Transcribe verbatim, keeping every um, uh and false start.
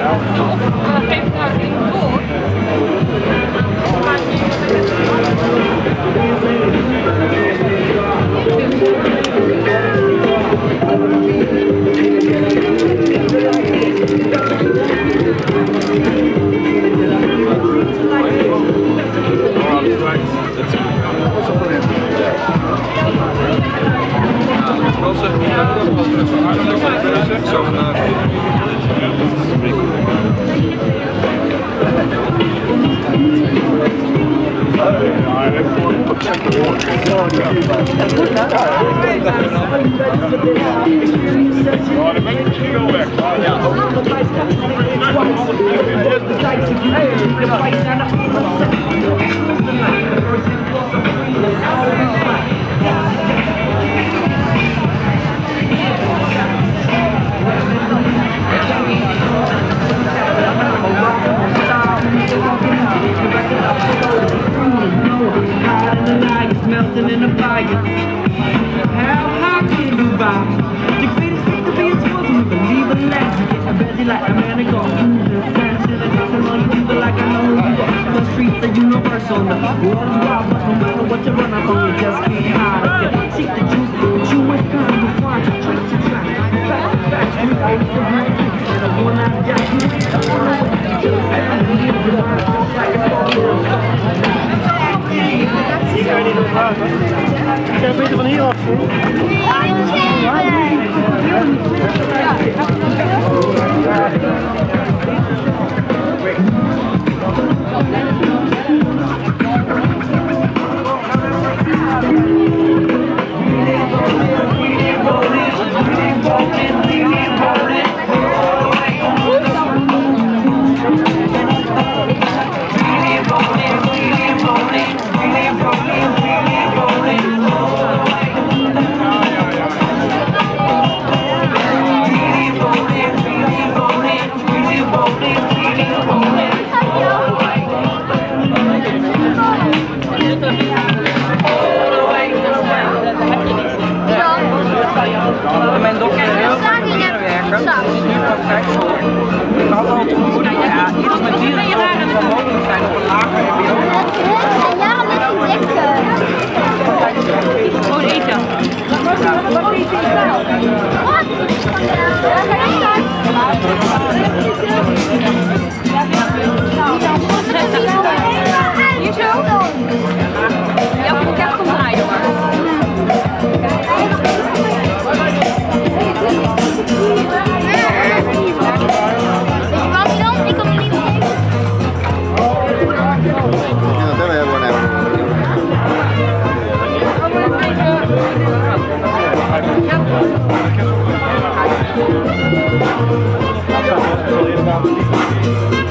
Melting in a fire. How high can you buy? The greatest thing to be is wasn't believe a legend. I bet you like a man and go through the sense to the house and all you people like I know who you are. The streets are universal. The world is wild, but no matter what you run up on, you just can't hide it. Seek the truth, but you ain't gonna be fine. Try to try. Back, back, we go to the right. And I wanna get you. I wanna get you. I need you. Like a ball. Ik ga niet vragen. Ik ga beter van hier af. Mijn dochter is heel vaak niet werken, dus is nu praktijkschool. Ik had al te vermoeden, ja, iets met dieren zal mogelijk zijn op een lager niveau. Ja, met die dikke. Gewoon eten. Wat is dit nou? Wat? Hier zo? Ja, moet ik echt omdraaien, jongen. Ja.